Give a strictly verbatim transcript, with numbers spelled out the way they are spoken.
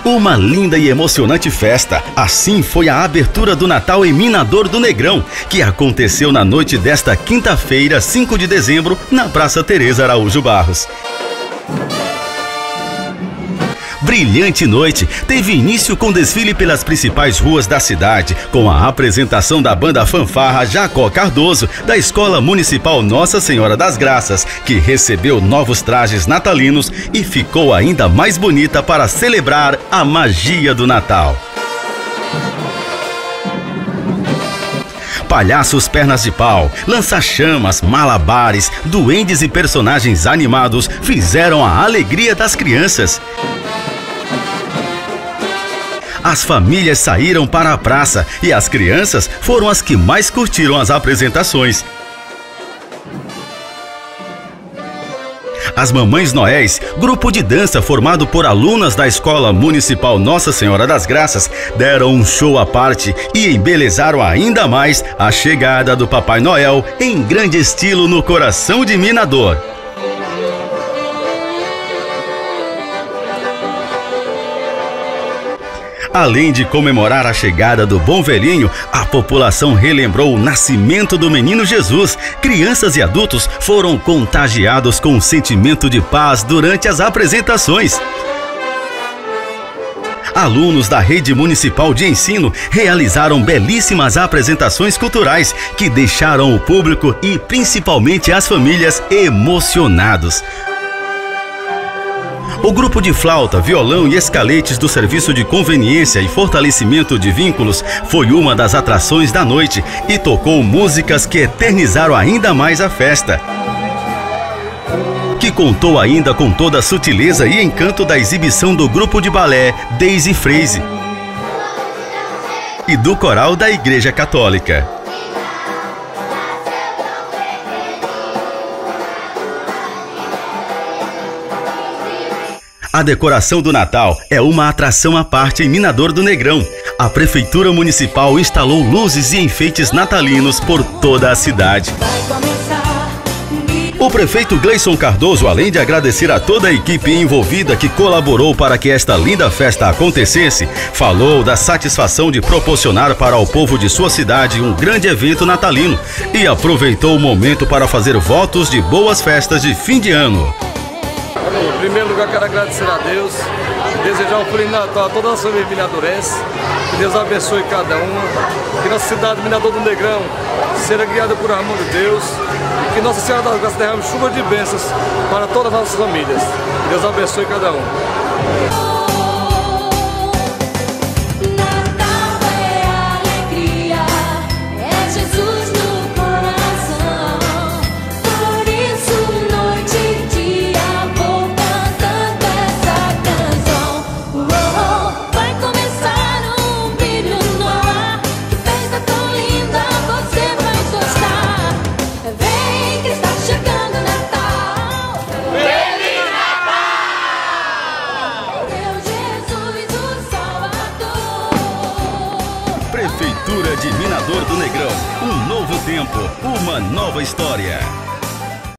Uma linda e emocionante festa. Assim foi a abertura do Natal em Minador do Negrão, que aconteceu na noite desta quinta-feira, cinco de dezembro, na Praça Teresa Araújo Barros. Brilhante noite teve início com desfile pelas principais ruas da cidade, com a apresentação da banda fanfarra Jacó Cardoso, da Escola Municipal Nossa Senhora das Graças, que recebeu novos trajes natalinos e ficou ainda mais bonita para celebrar a magia do Natal. Palhaços pernas de pau, lança-chamas, malabares, duendes e personagens animados fizeram a alegria das crianças. As famílias saíram para a praça e as crianças foram as que mais curtiram as apresentações. As Mamães Noéis, grupo de dança formado por alunas da Escola Municipal Nossa Senhora das Graças, deram um show à parte e embelezaram ainda mais a chegada do Papai Noel em grande estilo no coração de Minador. Além de comemorar a chegada do Bom Velhinho, a população relembrou o nascimento do menino Jesus. Crianças e adultos foram contagiados com um sentimento de paz durante as apresentações. Alunos da Rede Municipal de Ensino realizaram belíssimas apresentações culturais que deixaram o público e principalmente as famílias emocionados. O grupo de flauta, violão e escaletes do Serviço de Conveniência e Fortalecimento de Vínculos foi uma das atrações da noite e tocou músicas que eternizaram ainda mais a festa, que contou ainda com toda a sutileza e encanto da exibição do grupo de balé Daisy Freeze e do coral da Igreja Católica. A decoração do Natal é uma atração à parte em Minador do Negrão. A Prefeitura Municipal instalou luzes e enfeites natalinos por toda a cidade. O prefeito Gleison Cardoso, além de agradecer a toda a equipe envolvida que colaborou para que esta linda festa acontecesse, falou da satisfação de proporcionar para o povo de sua cidade um grande evento natalino e aproveitou o momento para fazer votos de boas festas de fim de ano. Em primeiro lugar, quero agradecer a Deus, desejar um Feliz Natal a toda a família minadorense, que Deus abençoe cada uma, que nossa cidade Minador do Negrão seja guiada por amor de Deus e que Nossa Senhora das Graças derrame chuva de bênçãos para todas as nossas famílias. Que Deus abençoe cada um. Prefeitura de Minador do Negrão, um novo tempo, uma nova história.